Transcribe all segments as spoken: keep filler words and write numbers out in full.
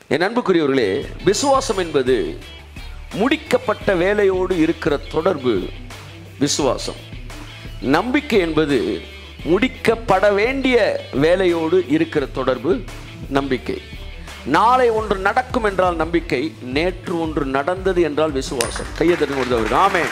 என் அன்புக்குரியவர்களே, விசுவாசம் என்பது முடிக்கப்பட்ட வேலையோடு இருக்கிற தொடர்பு விசுவாசம். நம்பிக்கை என்பது முடிக்கப்பட வேண்டிய வேலையோடு இருக்கிற தொடர்பு நம்பிக்கை. நாளை ஒன்று நடக்கும் என்றால் நம்பிக்கை, நேற்று ஒன்று நடந்தது என்றால் விசுவாசம். கையை தட்டி கொடுத்தவர்கள் ஆமென்.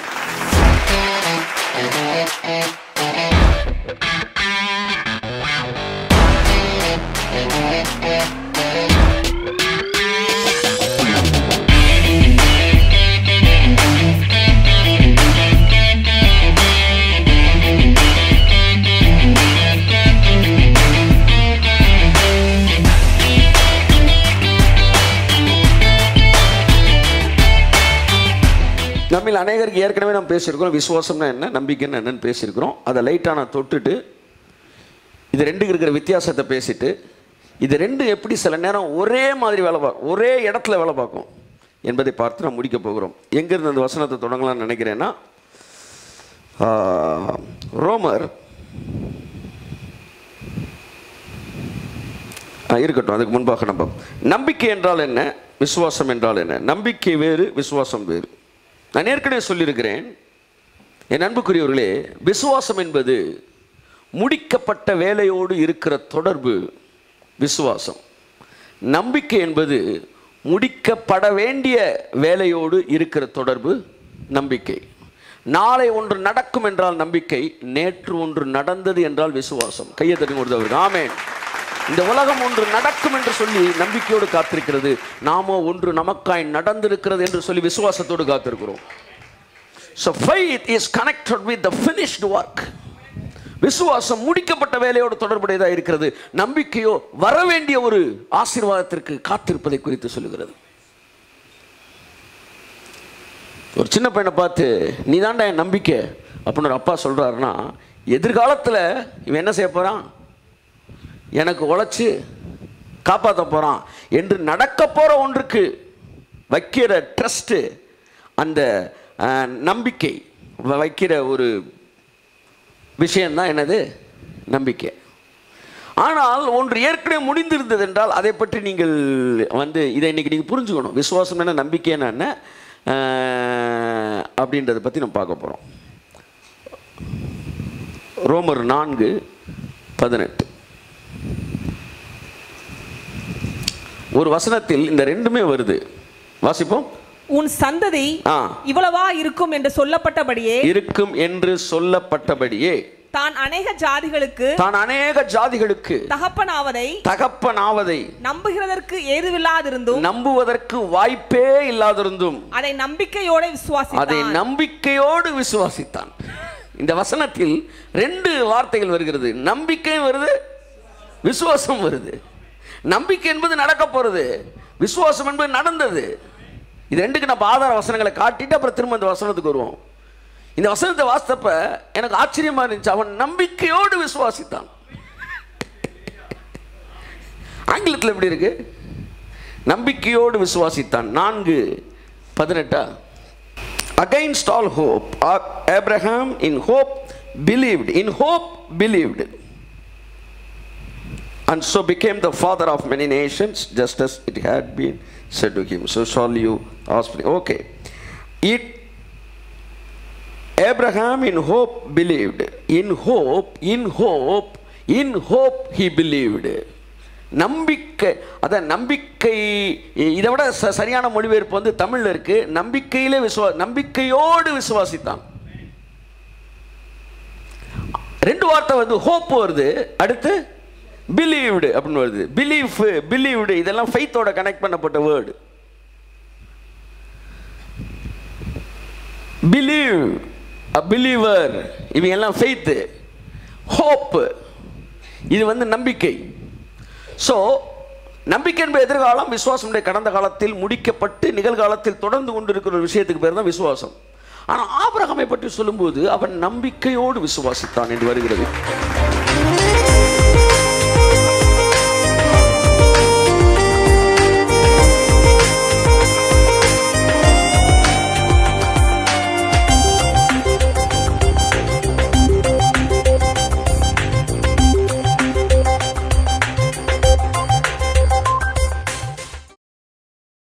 நம்மில் அநேகருக்கு ஏற்கனவே நம்ம பேசியிருக்கிறோம் விசுவாசம்னா என்ன, நம்பிக்கைன்னா என்னன்னு பேசியிருக்கிறோம். அதை லைட்டாக நான் தொட்டுட்டு இது ரெண்டுக்கு இருக்கிற வித்தியாசத்தை பேசிட்டு, இது ரெண்டு எப்படி சில நேரம் ஒரே மாதிரி வேலை பார்க்கும், ஒரே இடத்துல வேலை பார்க்கும் என்பதை பார்த்து நான் முடிக்க போகிறோம். எங்கேருந்து அந்த வசனத்தை தொடங்கலாம்னு நினைக்கிறேன்னா, ரோமர் இருக்கட்டும், அதுக்கு முன்பாக நம்ம நம்பிக்கை என்றால் என்ன, விசுவாசம் என்றால் என்ன. நம்பிக்கை வேறு, விசுவாசம் வேறு. நான் ஏற்கனவே சொல்லியிருக்கிறேன். என் அன்புக்குரியவர்களே, விசுவாசம் என்பது முடிக்கப்பட்ட வேலையோடு இருக்கிற தொடர்பு விசுவாசம். நம்பிக்கை என்பது முடிக்கப்பட வேண்டிய வேலையோடு இருக்கிற தொடர்பு நம்பிக்கை. நாளை ஒன்று நடக்கும் என்றால் நம்பிக்கை, நேற்று ஒன்று நடந்தது என்றால் விசுவாசம். கையை தட்டி கொடுத்தவர்கள் ஆமென். இந்த உலகம் ஒன்று நடக்கும் என்று சொல்லி நம்பிக்கையோடு காத்திருக்கிறது, நாமோ ஒன்று நமக்காய் நடந்திருக்கிறது என்று சொல்லி விசுவாசத்தோடு காத்திருக்கிறோம். So faith is connected with the finished work. விசுவாசம் முடிக்கப்பட்ட வேலையோடு தொடர்புடையதாக இருக்கிறது. நம்பிக்கையோ வரவேண்டிய ஒரு ஆசீர்வாதத்திற்கு காத்திருப்பதை குறித்து சொல்லுகிறது. ஒரு சின்ன பையனை பார்த்து நீ தாண்டா என் நம்பிக்கை அப்படின்னு ஒரு அப்பா சொல்றாருன்னா, எதிர்காலத்தில் இவன் என்ன செய்ய போறான், எனக்கு உழைச்சி காப்பாற்ற போகிறான் என்று நடக்க போகிற ஒன்றுக்கு வைக்கிற ட்ரஸ்ட்டு, அந்த நம்பிக்கை வைக்கிற ஒரு விஷயந்தான் என்னது, நம்பிக்கை. ஆனால் ஒன்று ஏற்கனவே முடிந்திருந்தது என்றால் அதை பற்றி நீங்கள் வந்து இதை இன்றைக்கி நீங்கள் புரிஞ்சுக்கணும். விசுவாசம் என்ன, நம்பிக்கை என்ன அப்படின்றத பற்றி நம்ம பார்க்க போகிறோம். ரோமர் நான்கு பதினெட்டு. ஒரு வசனத்தில் இந்த ரெண்டுமே வருது, வாசிப்போம். உன் சந்ததி இவ்வளவா இருக்கும் என்று சொல்லப்பட்டபடியே இருக்கும் என்று சொல்லப்பட்டபடியே தான் அநேக ஜாதிகளுக்கு தான் அநேக ஜாதிகளுக்கு தகப்பனாவதை தகப்பனாவதை நம்புகிறதற்கு ஏதுவில்லாதிருந்தும் நம்புவதற்கு வாய்ப்பே இல்லாதிருந்தும் அதை நம்பிக்கையோடு விசுவாசித்தான் அதை நம்பிக்கையோடு விசுவாசித்தான். இந்த வசனத்தில் ரெண்டு வார்த்தைகள் வருகிறது, நம்பிக்கையும் வருது, விசுவாசம் வருது. நம்பிக்கை என்பது நடக்க போறது, விசுவாசம் என்பது நடந்தது. இது ரெண்டுக்கு நம்ம ஆதார வசனங்களை காட்டிட்டு அப்புறம் திரும்ப இந்த வசனத்துக்கு வருவோம். இந்த வசனத்தை வாசித்தப்ப எனக்கு ஆச்சரியமா இருந்துச்சு. அவன் நம்பிக்கையோடு விசுவாசித்தான். ஆங்கிலத்தில் எப்படி இருக்கு, நம்பிக்கையோடு விசுவாசித்தான். நான்கு பதினெட்டா. Against all hope, Abraham in hope believed, in hope believed, and so became the father of many nations, just as it had been said to him, so shall you offspring. Okay, it Abraham in hope believed, in hope, in hope, in hope he believed. நம்பிக்கை, அதான் நம்பிக்கை. இதை விட சரியான மொழிபெயர்ப்பு வந்து தமிழ்ல இருக்கு, நம்பிக்கையிலே விசுவா நம்பிக்கையோடு விசுவாசித்தான். ரெண்டு வார்த்தை வந்து ஹோப் வருது, அடுத்து பிலீவ்டு அப்படின்னு வருது. பிலீஃப், பிலீவ்டு இதெல்லாம் ஃபெய்த்தோட கனெக்ட் பண்ணப்பட்ட வேர்டு. பிலீவ், பிலீவர், இவங்க எல்லாம் ஃபெய்த்து. ஹோப் இது வந்து நம்பிக்கை. ஸோ நம்பிக்கை என்பது எதிர்காலம், விசுவாசம் கடந்த காலத்தில் முடிக்கப்பட்டு நிகழ்காலத்தில் தொடர்ந்து கொண்டு இருக்கிற ஒரு விஷயத்துக்கு பேர் தான் விசுவாசம். ஆனால் ஆபிரகாமை பற்றி சொல்லும்போது அவன் நம்பிக்கையோடு விசுவாசித்தான் என்று வருகிறது.